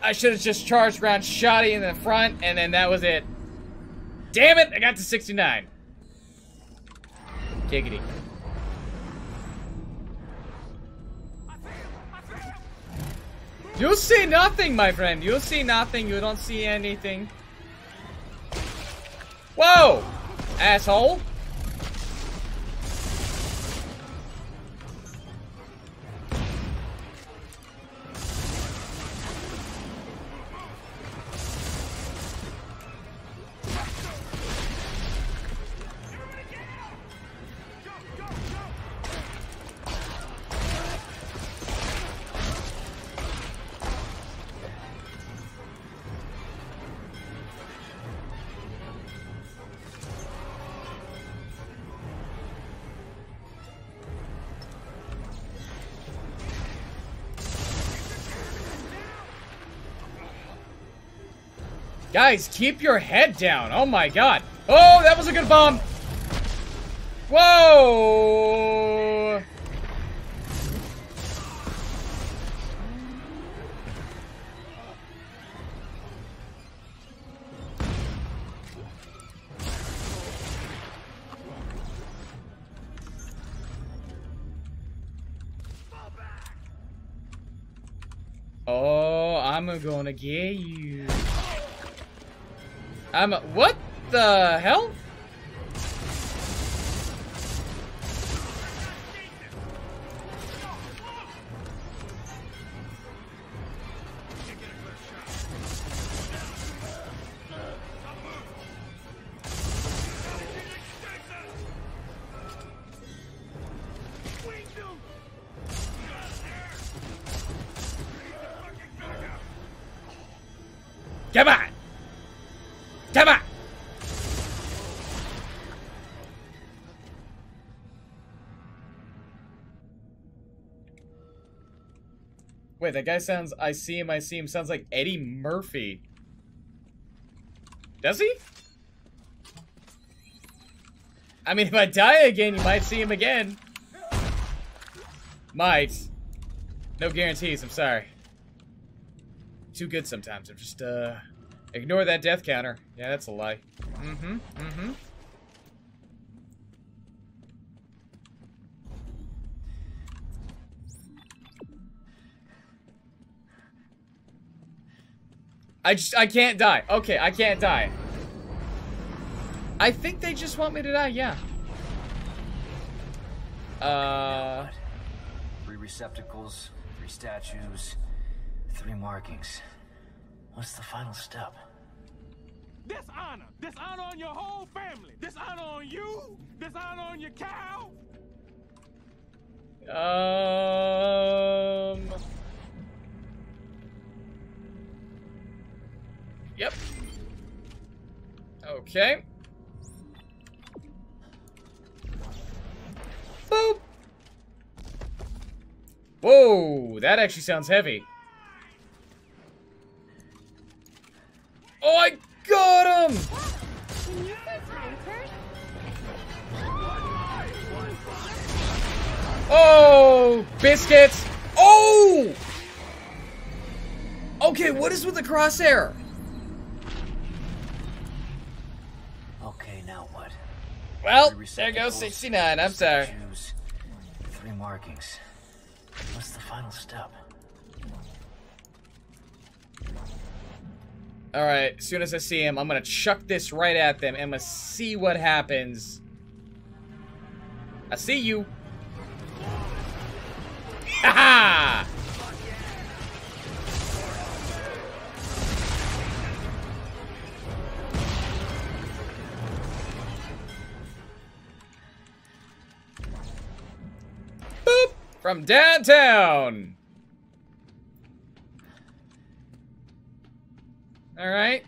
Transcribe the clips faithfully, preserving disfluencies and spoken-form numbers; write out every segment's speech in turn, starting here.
I should have just charged around Shoddy in the front, and then that was it. Damn it! I got to sixty-nine. Giggity. You'll see nothing, my friend. You'll see nothing. You don't see anything. Whoa! Asshole. Guys, keep your head down. Oh my god. Oh, that was a good bomb. Whoa. Oh, I'm gonna get you. I'm what the hell? Come on! Come on! Wait, that guy sounds, I see him, I see him, sounds like Eddie Murphy. Does he? I mean, if I die again, you might see him again. Might. No guarantees, I'm sorry. Too good sometimes, I'm just, uh... ignore that death counter. Yeah, that's a lie. Mm-hmm, mm-hmm. I just, I can't die. Okay, I can't die. I think they just want me to die, yeah. Uh... Three receptacles, three statues, three markings. What's the final step? Dishonor! Dishonor on your whole family! Dishonor on you! Dishonor on your cow! Um... Yep. Okay. Boop! Whoa, that actually sounds heavy. Oh, I got him! Oh, biscuits! Oh! Okay, what is with the crosshair? Okay, now what? Well, there goes sixty-nine. I'm sorry. Statues, three markings. What's the final step? Alright, as soon as I see him, I'm gonna chuck this right at them and I'm gonna see what happens. I see you. Ha ha! Boop! From downtown! Alright.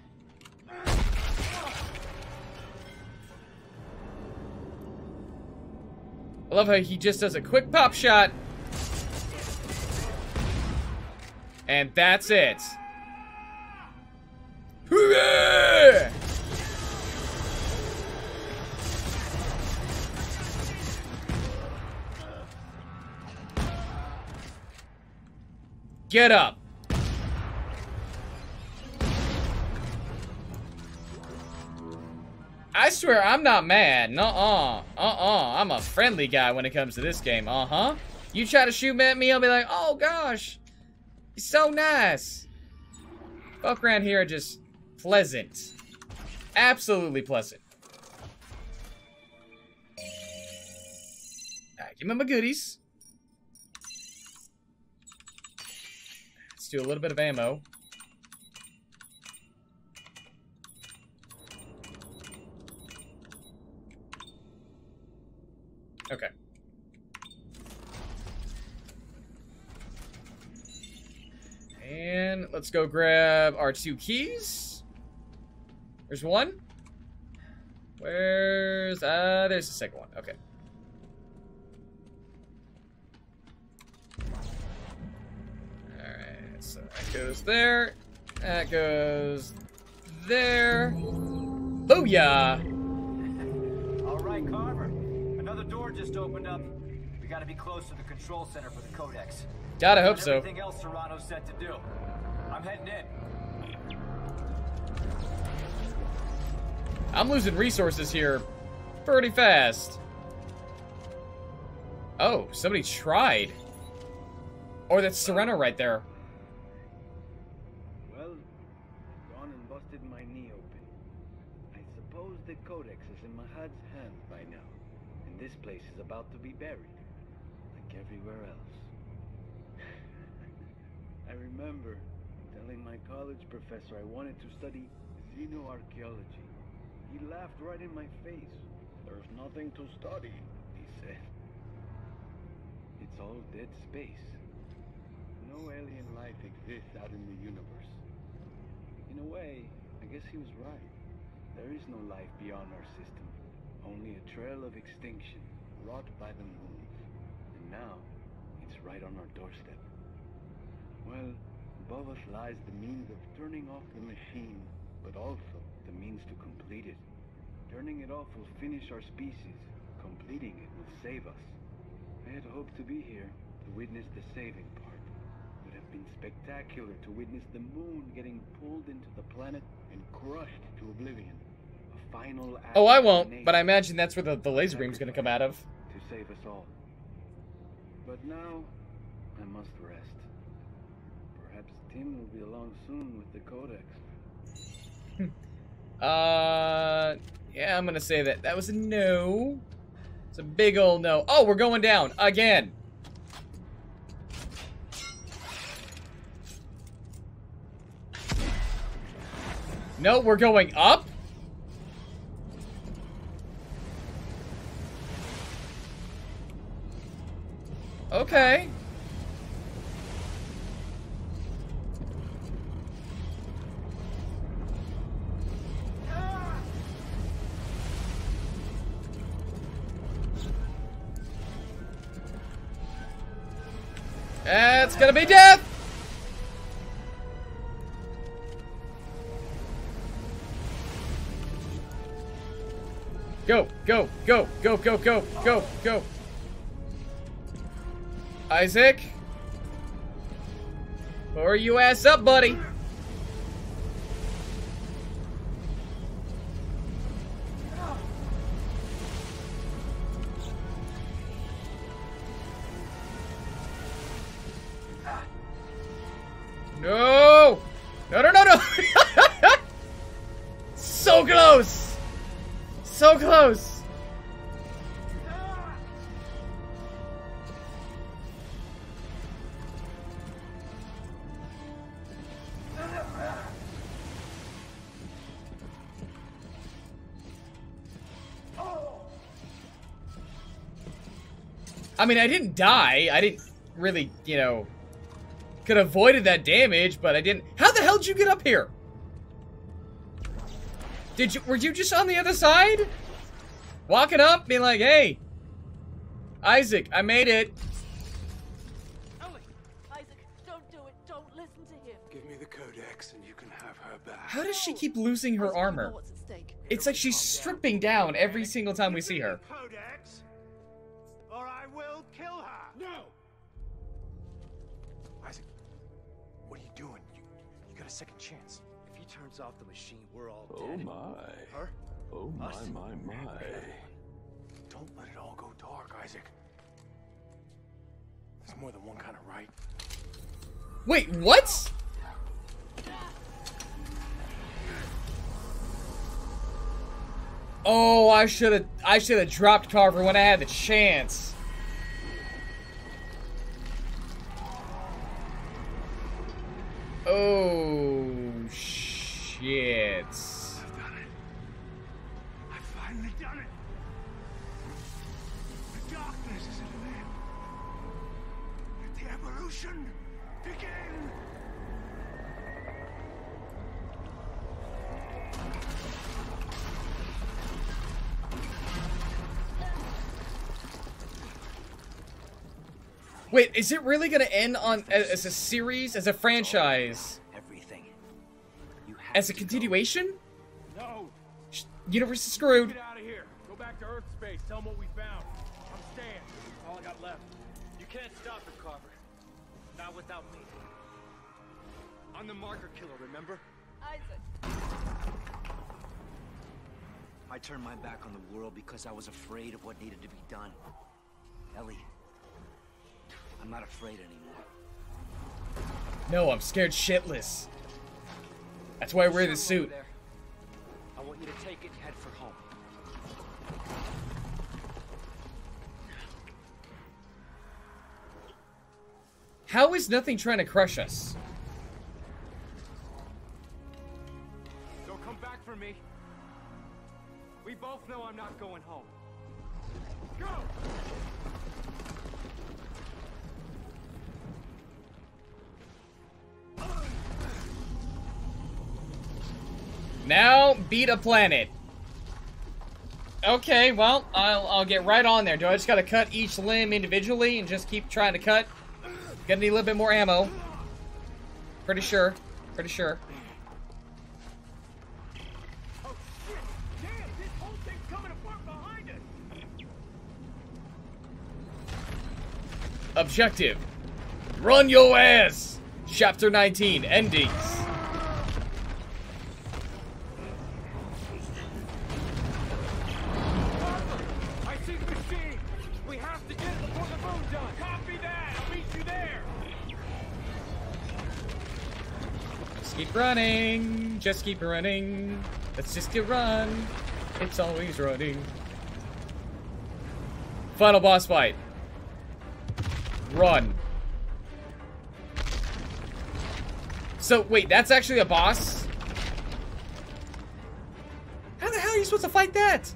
I love how he just does a quick pop shot. And that's it. Hooray! Get up. I swear I'm not mad. Nuh-uh. Uh-uh. I'm a friendly guy when it comes to this game. Uh-huh. You try to shoot at me, I'll be like, oh gosh. He's so nice. Folk around here are just pleasant. Absolutely pleasant. Alright, give me my goodies. Let's do a little bit of ammo. Okay. And let's go grab our two keys. There's one. Where's... Uh, there's the second one. Okay. Alright, so that goes there. That goes there. Booyah! Alright, Carver. Another door just opened up. We gotta be close to the control center for the Codex. Gotta hope so. Everything else Serrano said to do. I'm heading in. I'm losing resources here pretty fast. Oh, somebody tried. Or that's Serrano right there. Well, gone and busted my knee open. I suppose the Codex is in Mahad's hands by now. And this place is about to be buried. Like everywhere else. I remember telling my college professor I wanted to study xenoarchaeology. He laughed right in my face. There's nothing to study, he said. It's all dead space. No alien life exists out in the universe. In a way, I guess he was right. There is no life beyond our system. Only a trail of extinction, wrought by the moons. And now, it's right on our doorstep. Well, above us lies the means of turning off the machine, but also the means to complete it. Turning it off will finish our species. Completing it will save us. I had hoped to be here to witness the saving part. It would have been spectacular to witness the moon getting pulled into the planet and crushed to oblivion. A final act. Oh, I won't, but I imagine that's where the, the laser beam's gonna come out of. To save us all. But now, I must rest. Perhaps Tim will be along soon with the Codex. uh, yeah, I'm gonna say that. That was a no. It's a big old no. Oh, we're going down again. No, we're going up. Okay. It's gonna be death! Go, go, go, go, go, go, go, go. Isaac? Pour you ass up, buddy. No! No, no, no, no! So close! So close! I mean, I didn't die. I didn't really, you know... Could have avoided that damage, but I didn't. How the hell did you get up here? Did you? Were you just on the other side? Walking up, being like, "Hey, Isaac, I made it." Ellie! Isaac, don't do it. Don't listen to him. Give me the Codex, and you can have her back. How does she keep losing her Isaac, you know armor? what's at stake. It's like she's stripping down every single time we see her. Codex, or I will kill her. No. Isaac, what are you doing? You, you got a second chance. If he turns off the machine, we're all Oh dead. my. Her? Oh my, Us? my, my. Don't let it all go dark, Isaac. There's more than one kind of right. Wait, what? Oh, I should have I should have dropped Carver when I had the chance. Oh shit. I've done it. I've finally done it. The darkness is at an end. Let the evolution begin. Wait, is it really gonna end on as a series, as a franchise, Everything. You have as a to continuation? No. Sh- Universe is screwed. Get out of here. Go back to Earth space. Tell them what we found. I'm staying. That's all I got left. You can't stop it, Carver. Not without me. I'm the marker killer, remember? Isaac. I turned my back on the world because I was afraid of what needed to be done. Ellie, I'm not afraid anymore. No, I'm scared shitless. That's why I wear the Show 'em over suit. there. I want you to take it and head for home. How is nothing trying to crush us? Don't come back for me. We both know I'm not going home. Go! Now, beat a planet. Okay, well, I'll, I'll get right on there. Do I just gotta cut each limb individually and just keep trying to cut? Gonna need a little bit more ammo. Pretty sure. Pretty sure. Oh shit! Damn, this whole thing's coming apart behind us. Objective. Run your ass! Chapter nineteen, endings. I see the machine. We have to get it before the moon's done. Copy that. I'll meet you there. Just keep running. Just keep running. Let's just get run. It's always running. Final boss fight. Run. So, wait, that's actually a boss? How the hell are you supposed to fight that?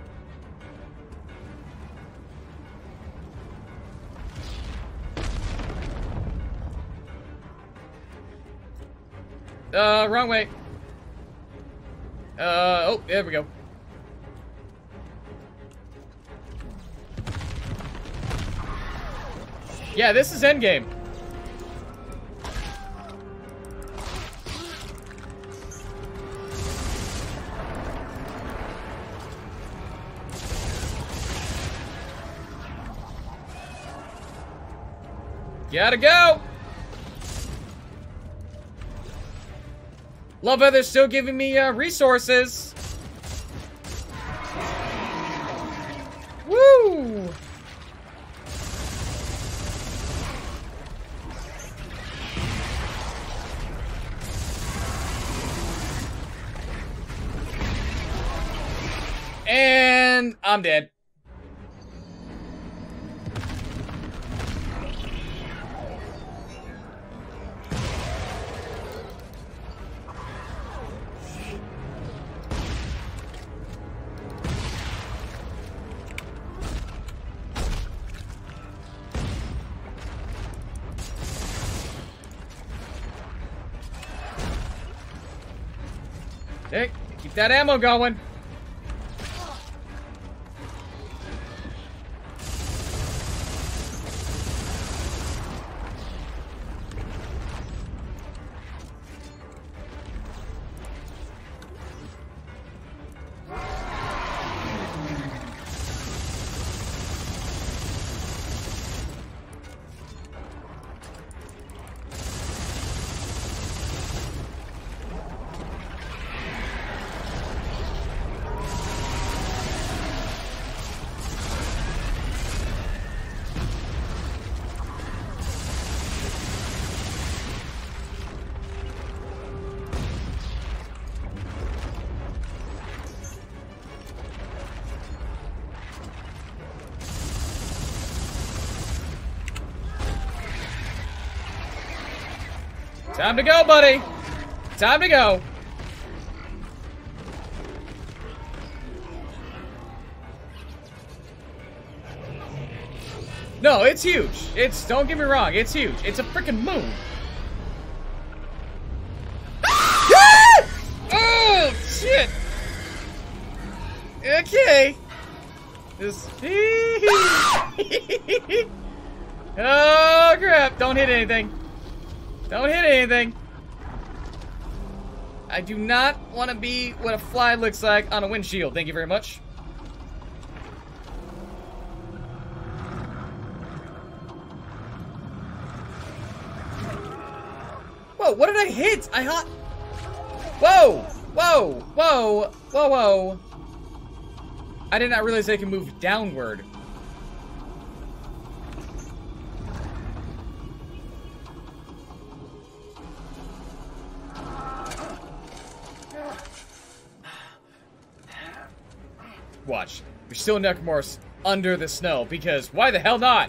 Uh, wrong way. Uh, oh, there we go. Yeah, this is endgame. Gotta go! Love how they're still giving me uh, resources. Woo! And I'm dead. Hey, keep that ammo going. Time to go, buddy. Time to go. No, it's huge. It's, don't get me wrong, it's huge. It's a freaking moon. Oh, shit. Okay. This. Oh, crap. Don't hit anything. Don't hit anything. I do not want to be what a fly looks like on a windshield. Thank you very much. Whoa, what did I hit? I hot. Whoa, whoa, whoa, whoa, whoa. I did not realize I can move downward. Watch. You're still Necromorphs under the snow, because why the hell not?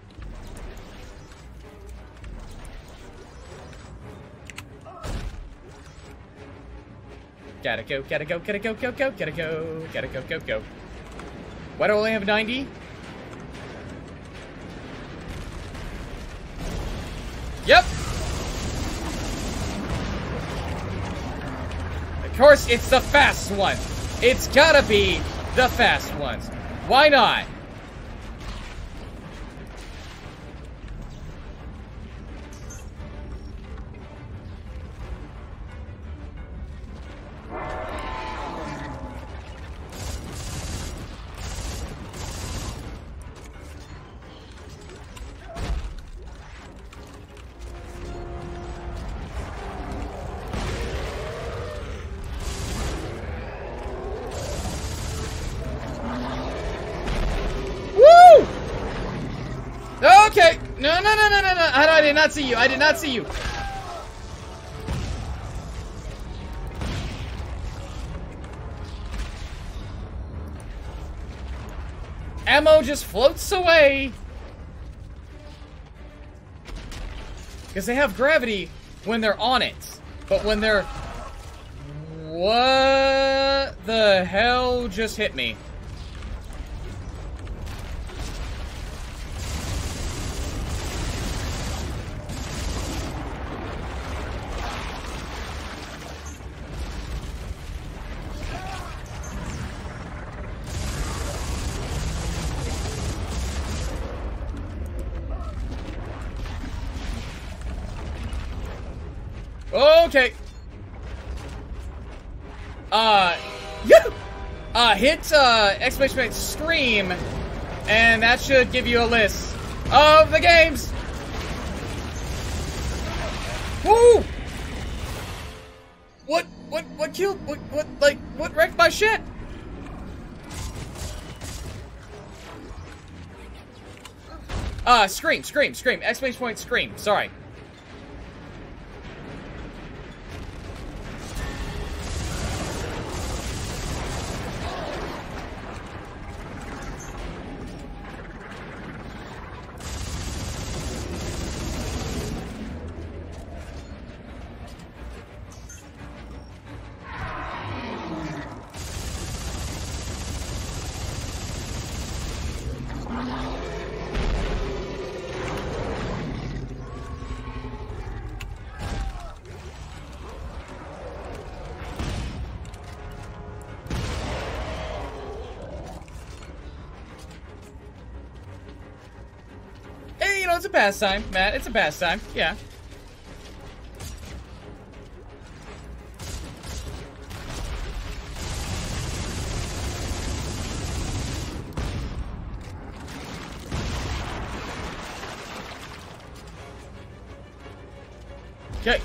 Gotta go, gotta go, gotta go, go, go, gotta go, gotta go, go, go. Why do I only have ninety? Yep. Of course, it's the fast one. It's gotta be the fast ones. Why not? Okay. No, no, no, no, no, no. I, I did not see you. I did not see you. Ammo just floats away. Because they have gravity when they're on it. But when they're... What the hell just hit me? Okay. Uh, yeah. Uh, hit, uh, exclamation point scream, and that should give you a list of the games. Woo! What, what, what killed, what, what, like, what wrecked my shit? Uh, scream, scream, scream, exclamation point scream, sorry. You know, it's a pastime, Matt. It's a pastime. Yeah. Okay.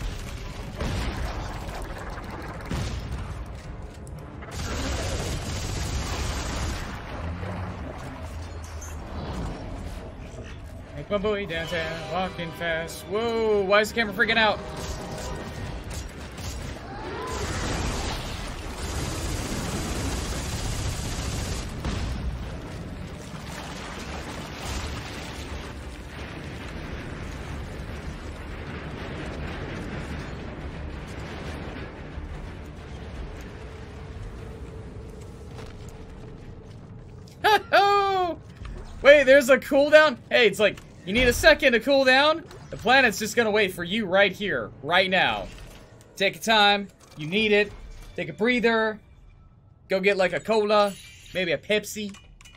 My boy downtown, walking fast. Whoa, why is the camera freaking out? Wait, there's a cooldown? Hey, it's like, you need a second to cool down? The planet's just gonna wait for you right here, right now. Take your time. You need it. Take a breather. Go get like a cola. Maybe a Pepsi.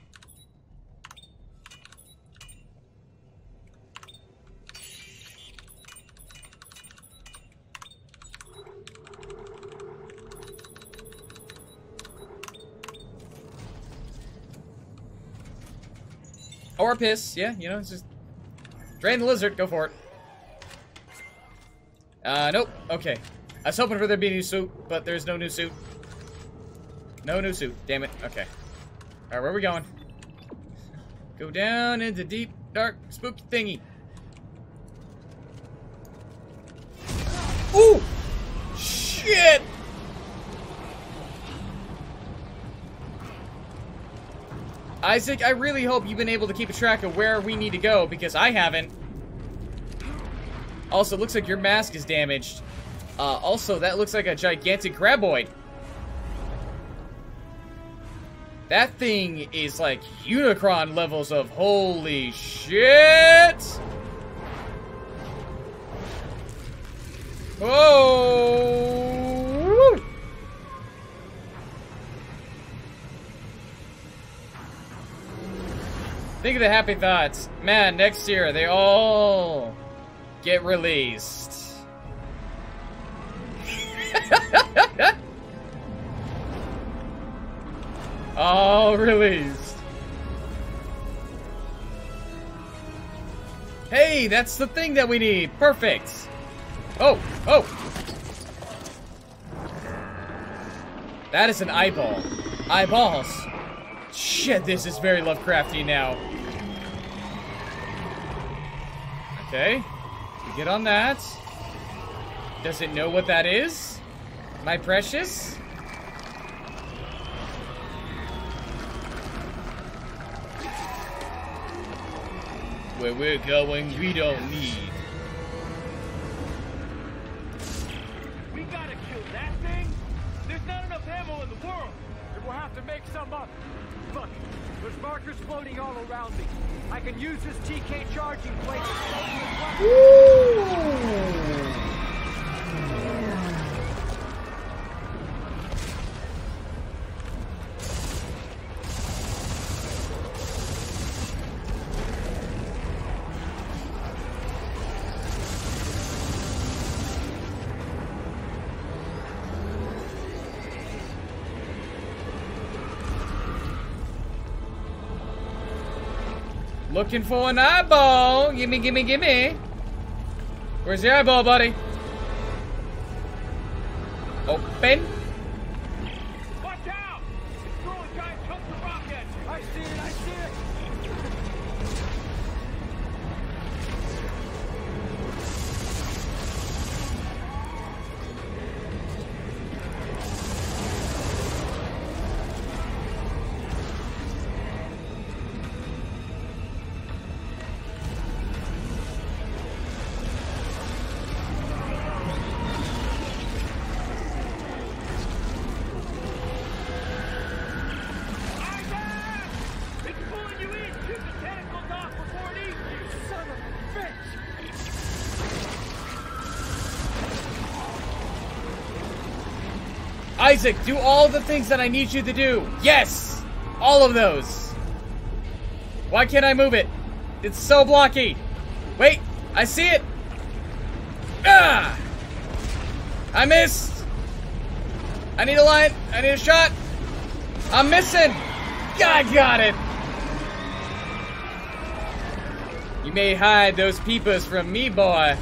Or a piss, yeah, you know, it's just... Drain the lizard, go for it. Uh, nope, okay. I was hoping for there to be a new suit, but there's no new suit. No new suit, damn it, okay. Alright, where are we going? Go down into deep, dark, spooky thingy. Ooh! Shit! Isaac, I really hope you've been able to keep a track of where we need to go, because I haven't. Also, it looks like your mask is damaged. Uh, also, that looks like a gigantic graboid. That thing is like Unicron levels of holy shit! Whoa! Think of the happy thoughts. Man, next year they all get released. All released. Hey, that's the thing that we need. Perfect. Oh, oh. That is an eyeball. Eyeballs. Shit, this is very Lovecrafty now. Okay. We get on that. Does it know what that is? My precious? Where we're going, we don't need. We gotta kill that thing? There's not enough ammo in the world. Then we'll have to make some up. Look, there's markers floating all around me. I can use this T K charging plate to slow the Looking for an eyeball. Gimme, gimme, gimme. Where's the eyeball, buddy? Open. Watch out! It's throwing giant chunks of rock at you. I see it, I see it. Isaac, do all the things that I need you to do. Yes! All of those. Why can't I move it? It's so blocky. Wait, I see it. Ah! I missed. I need a line. I need a shot. I'm missing. I got it. You may hide those peepers from me, boy.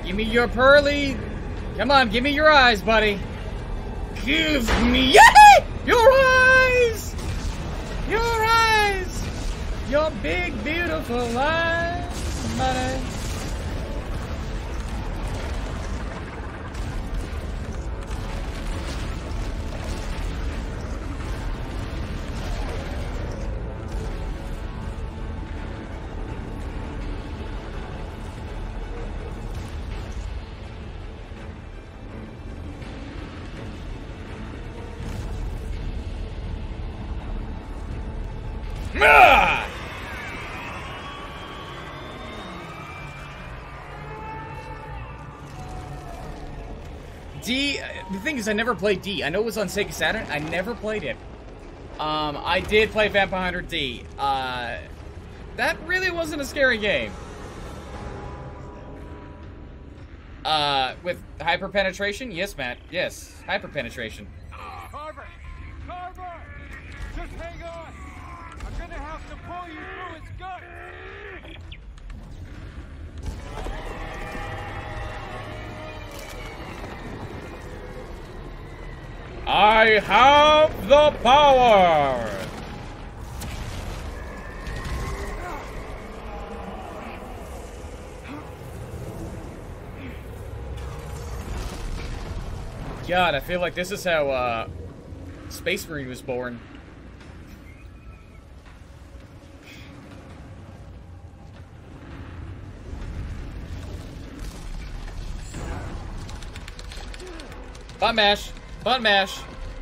Give me your pearly. Come on, give me your eyes, buddy. Give me yay! Your eyes! Your eyes! Your big, beautiful eyes, buddy. Ah! D, the thing is, I never played D. I know it was on Sega Saturn. I never played it. Um, I did play Vampire Hunter D. Uh, that really wasn't a scary game. Uh, with hyper penetration? Yes, Matt. Yes, hyper penetration. Carver! Carver! Just hang on! I'm gonna have to pull you through its gut! I have the power! God, I feel like this is how, uh, Space Marine was born. Button mash! Button mash!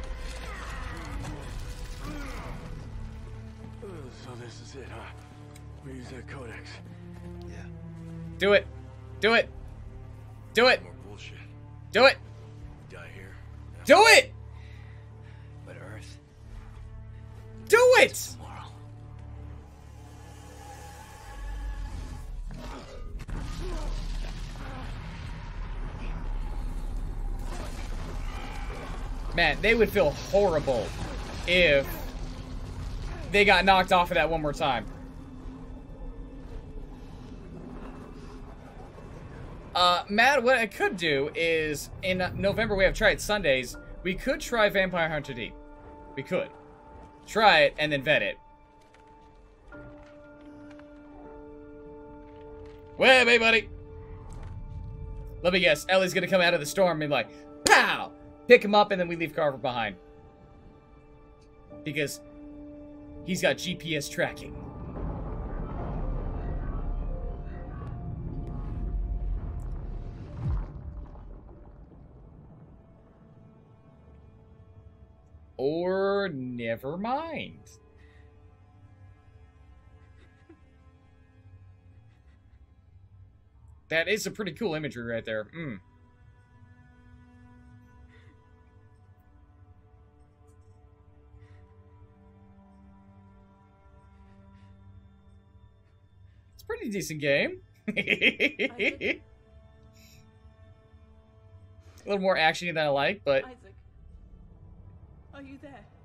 So this is it, huh? We use that codex. Yeah. Do it! Do it! Do it! More bullshit. Do it! Die here. Do it! But Earth, Do it! tomorrow. Man, they would feel horrible if they got knocked off of that one more time. Uh, Matt, what I could do is, in November we have Try It Sundays, we could try Vampire Hunter D. We could. Try it and then vet it. Well, hey, buddy. Let me guess, Ellie's gonna come out of the storm and be like, pow! Pick him up and then we leave Carver behind. Because he's got G P S tracking. Or never mind. That is a pretty cool imagery right there. Mm. It's a pretty decent game. A little more actiony than I like, but Isaac, are you there?